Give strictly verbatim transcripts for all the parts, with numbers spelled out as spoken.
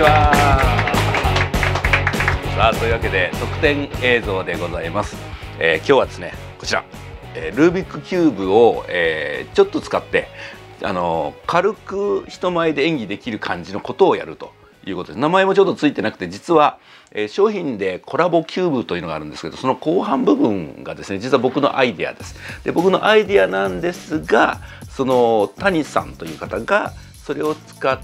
は。さあというわけで特典映像でございます。えー、今日はですねこちら、えー、ルービックキューブを、えー、ちょっと使ってあの軽く人前で演技できる感じのことをやるということです。名前もちょっとついてなくて、実は、えー、商品でコラボキューブというのがあるんですけど、その後半部分がですね実は僕のアイデアです。で僕のアイデアなんですが、その谷さんという方がそれを使って、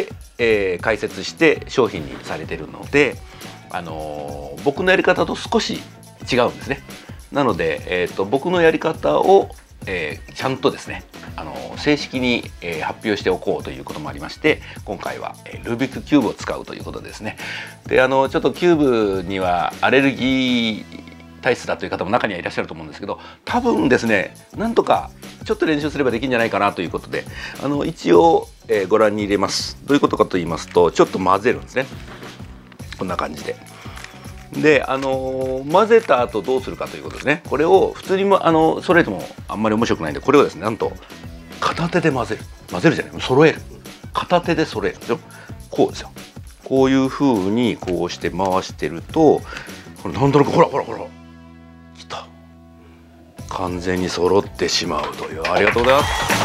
えー、解説して商品にされているので、あのー、僕のやり方と少し違うんですね。なので、えーと、僕のやり方を、えー、ちゃんとですね、あのー、正式に、えー、発表しておこうということもありまして、今回は、えー、ルービックキューブを使うということですね。で、あのー、ちょっとキューブにはアレルギー体質だという方も中にはいらっしゃると思うんですけど、多分ですねなんとかちょっと練習すればできるんじゃないかなということで、あの一応、えー、ご覧に入れます。どういうことかと言いますと、ちょっと混ぜるんですね。こんな感じで。で、あのー、混ぜた後どうするかということですね。これを普通にもあのそれでもあんまり面白くないんで、これをですねなんと片手で混ぜる混ぜるじゃない揃える片手で揃えるんですよ。こうですよ。こういう風にこうして回してると、これなんとなくほらほらほらきた、完全に揃ってしまうという。ありがとうございます。